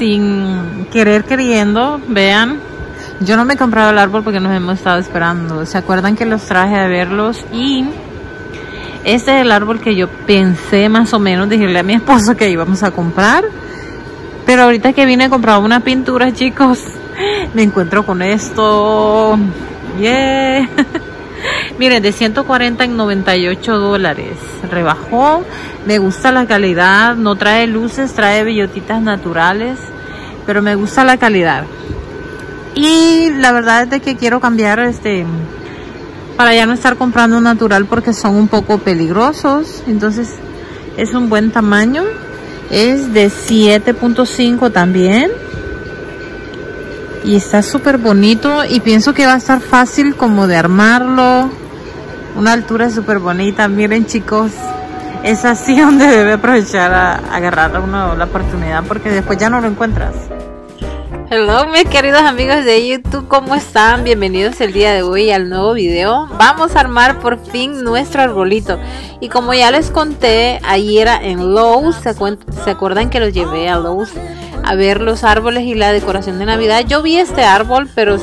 sin querer queriendo, vean. Yo no me he comprado el árbol porque nos hemos estado esperando. ¿Se acuerdan que los traje a verlos? Y este es el árbol que yo pensé más o menos decirle a mi esposo que íbamos a comprar. Pero ahorita que vine a comprar una pintura, chicos, me encuentro con esto. Yeah. Miren, de 140 en $98. Rebajó. Me gusta la calidad. No trae luces, trae bellotitas naturales. Pero me gusta la calidad. Y la verdad es de que quiero cambiar para ya no estar comprando natural porque son un poco peligrosos. Entonces es un buen tamaño. Es de 7.5 también. Y está súper bonito. Y pienso que va a estar fácil como de armarlo. Una altura súper bonita. Miren, chicos. Es así donde debe aprovechar a agarrar la oportunidad. Porque después ya no lo encuentras. Hello mis queridos amigos de YouTube, ¿cómo están? Bienvenidos el día de hoy al nuevo video. Vamos a armar por fin nuestro arbolito. Y como ya les conté, ayer en Lowe's, ¿se acuerdan que los llevé a Lowe's a ver los árboles y la decoración de Navidad? Yo vi este árbol, pero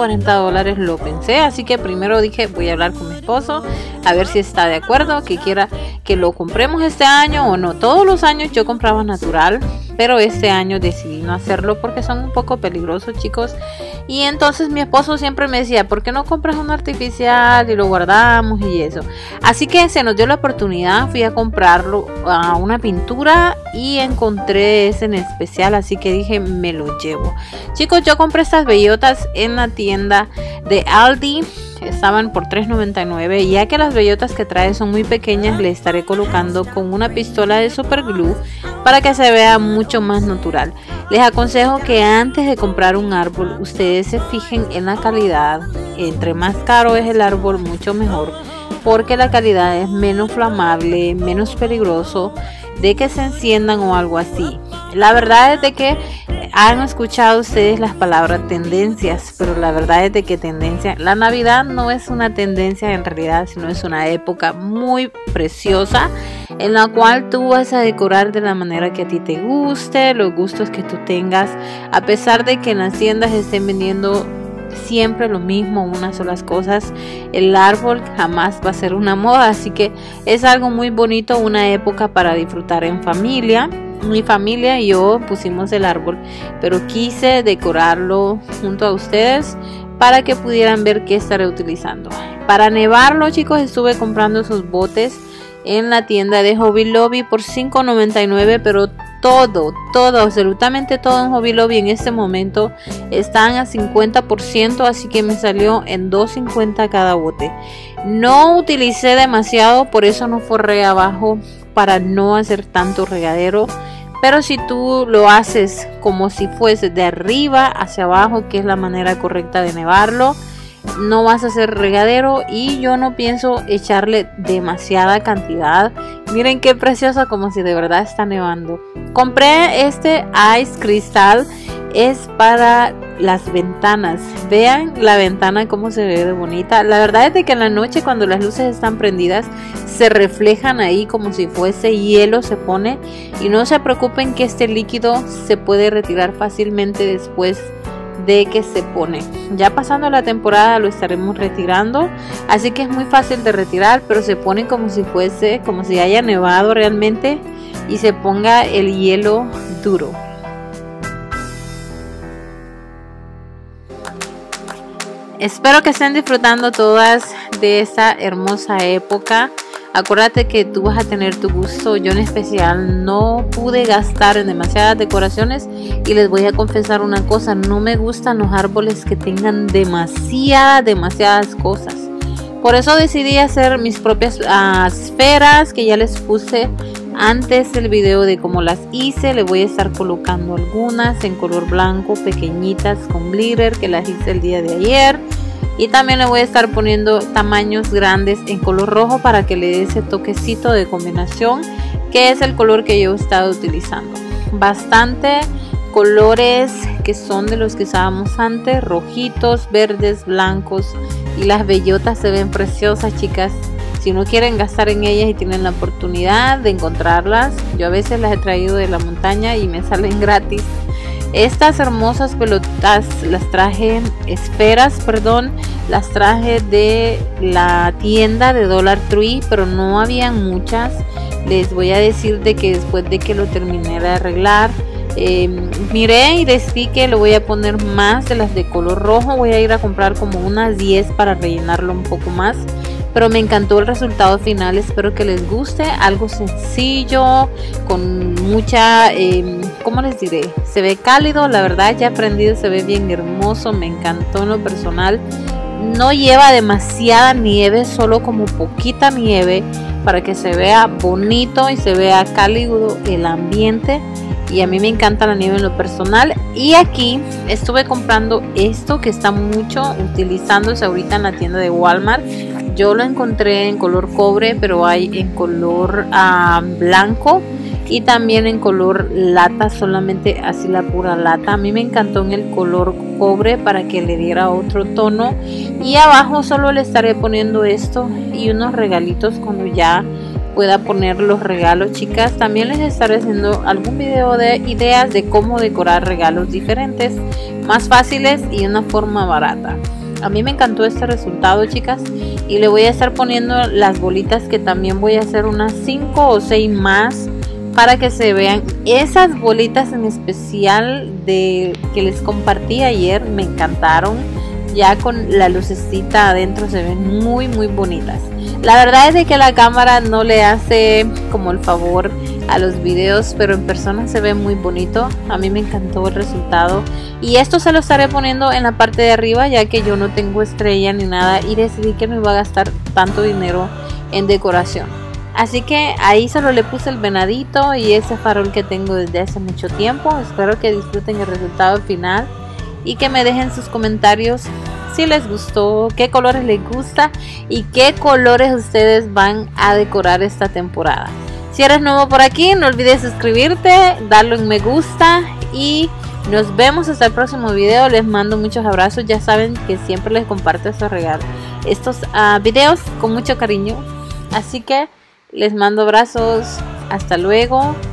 $140 lo pensé, así que primero dije, voy a hablar con mi esposo, a ver si está de acuerdo, que quiera que lo compremos este año o no. Todos los años yo compraba natural, pero este año decidí no hacerlo porque son un poco peligrosos, chicos. Y entonces mi esposo siempre me decía, ¿por qué no compras un artificial y lo guardamos y eso? Así que se nos dio la oportunidad, fui a comprarlo a una pintura y encontré ese en especial, así que dije, me lo llevo. Chicos, yo compré estas bellotas en la tienda de Aldi. Estaban por $3.99 y ya que las bellotas que trae son muy pequeñas, le estaré colocando con una pistola de super glue para que se vea mucho más natural. Les aconsejo que antes de comprar un árbol ustedes se fijen en la calidad. Entre más caro es el árbol, mucho mejor, porque la calidad es menos flamable, menos peligroso de que se enciendan o algo así. La verdad es de que han escuchado ustedes las palabras tendencias, pero la verdad es de que la Navidad no es una tendencia en realidad, sino es una época muy preciosa en la cual tú vas a decorar de la manera que a ti te guste, los gustos que tú tengas, a pesar de que en las tiendas estén vendiendo siempre lo mismo, unas solas cosas. El árbol jamás va a ser una moda, así que es algo muy bonito, una época para disfrutar en familia. Mi familia y yo pusimos el árbol, pero quise decorarlo junto a ustedes para que pudieran ver qué estaré utilizando. Para nevarlo, chicos, estuve comprando esos botes en la tienda de Hobby Lobby por $5.99, pero todo, absolutamente todo en Hobby Lobby en este momento están a 50%, así que me salió en $2.50 cada bote. No utilicé demasiado, por eso no forré abajo para no hacer tanto regadero, pero si tú lo haces como si fuese de arriba hacia abajo, que es la manera correcta de nevarlo, no vas a hacer regadero. Y yo no pienso echarle demasiada cantidad. Miren qué preciosa, como si de verdad está nevando. Compré este Ice Crystal, es para las ventanas. Vean la ventana como se ve de bonita. La verdad es de que en la noche, cuando las luces están prendidas, se reflejan ahí como si fuese hielo, se pone. Y no se preocupen que este líquido se puede retirar fácilmente después de que se pone. Ya pasando la temporada lo estaremos retirando, así que es muy fácil de retirar, pero se pone como si fuese, como si haya nevado realmente y se ponga el hielo duro. Espero que estén disfrutando todas de esta hermosa época. Acuérdate que tú vas a tener tu gusto. Yo en especial no pude gastar en demasiadas decoraciones y les voy a confesar una cosa, no me gustan los árboles que tengan demasiadas cosas. Por eso decidí hacer mis propias esferas, que ya les puse antes el video de cómo las hice. Le voy a estar colocando algunas en color blanco, pequeñitas con glitter, que las hice el día de ayer. Y también le voy a estar poniendo tamaños grandes en color rojo para que le dé ese toquecito de combinación, que es el color que yo he estado utilizando. Bastante colores que son de los que usábamos antes, rojitos, verdes, blancos, y las bellotas se ven preciosas, chicas. Si no quieren gastar en ellas y tienen la oportunidad de encontrarlas, yo a veces las he traído de la montaña y me salen gratis. Estas hermosas pelotas las traje, esferas, perdón, las traje de la tienda de Dollar Tree, pero no habían muchas. Les voy a decir de que después de que lo terminé de arreglar, miré y decidí que le voy a poner más de las de color rojo. Voy a ir a comprar como unas 10 para rellenarlo un poco más. Pero me encantó el resultado final, espero que les guste. Algo sencillo, con mucha, ¿cómo les diré? Se ve cálido, la verdad ya prendido, se ve bien hermoso, me encantó en lo personal. No lleva demasiada nieve, solo como poquita nieve para que se vea bonito y se vea cálido el ambiente. Y a mí me encanta la nieve en lo personal. Y aquí estuve comprando esto que está mucho utilizándose ahorita en la tienda de Walmart. Yo lo encontré en color cobre, pero hay en color blanco y también en color lata, solamente así la pura lata. A mí me encantó en el color cobre para que le diera otro tono. Y abajo solo le estaré poniendo esto y unos regalitos cuando ya pueda poner los regalos, chicas. También les estaré haciendo algún video de ideas de cómo decorar regalos diferentes, más fáciles y de una forma barata. A mí me encantó este resultado, chicas, y le voy a estar poniendo las bolitas, que también voy a hacer unas 5 o 6 más para que se vean. Esas bolitas en especial que les compartí ayer me encantaron. Ya con la lucecita adentro se ven muy bonitas. La verdad es de que la cámara no le hace como el favor a los videos, pero en persona se ve muy bonito. A mí me encantó el resultado. Y esto se lo estaré poniendo en la parte de arriba, ya que yo no tengo estrella ni nada y decidí que no iba a gastar tanto dinero en decoración. Así que ahí solo le puse el venadito y ese farol que tengo desde hace mucho tiempo. Espero que disfruten el resultado final y que me dejen sus comentarios si les gustó, qué colores les gusta y qué colores ustedes van a decorar esta temporada. Si eres nuevo por aquí, no olvides suscribirte, darle un me gusta y nos vemos hasta el próximo video. Les mando muchos abrazos. Ya saben que siempre les comparto estos videos con mucho cariño, así que les mando abrazos. Hasta luego.